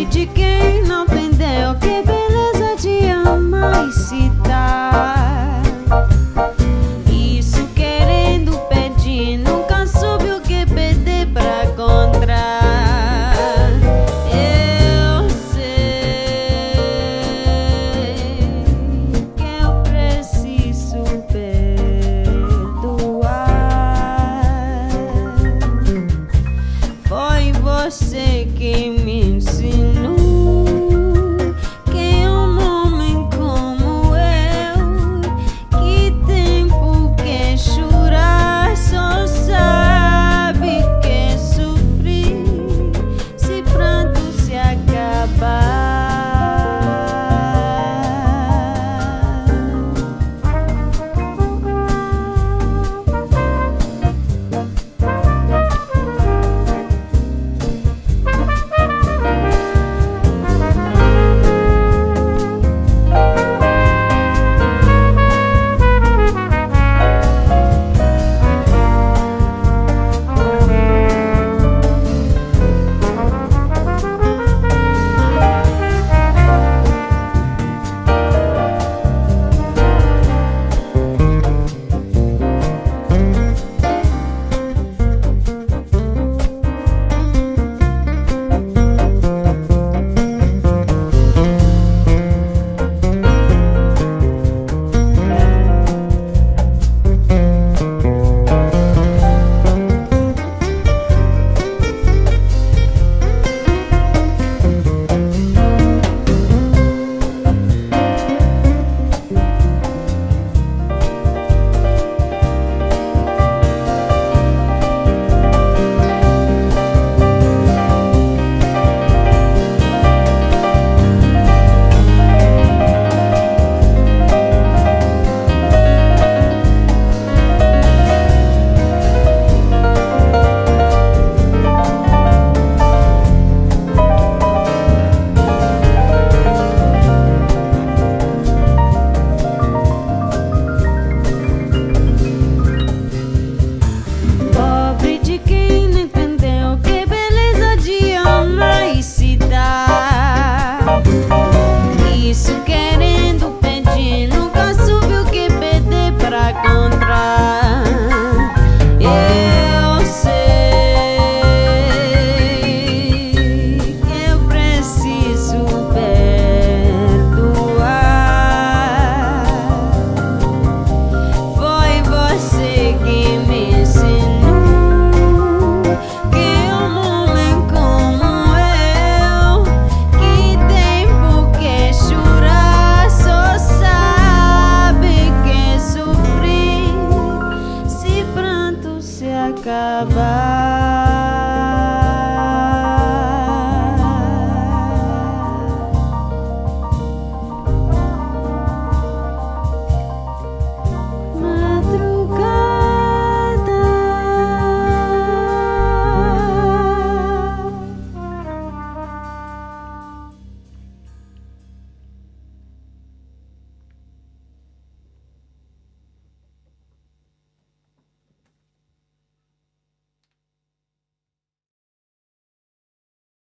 Pobre de quem não aprendeu que beleza de amar e se dar. Isso querendo pedir, nunca soube o que perder pra encontrar. Eu sei que eu preciso perdoar. Foi você que me ensinou que um homem como eu, que tem por que chorar, só sabe que sofrer se pranto se acabar. Pobre de quem não entendeu que beleza de amar e se dar. Isso querendo pedir, nunca soube o que perder pra encontrar. Eu sei que eu preciso perdoar. Foi você que me ensinou que um homem como eu, que tem por que chorar, só sabe que sofrer se pranto se acabar.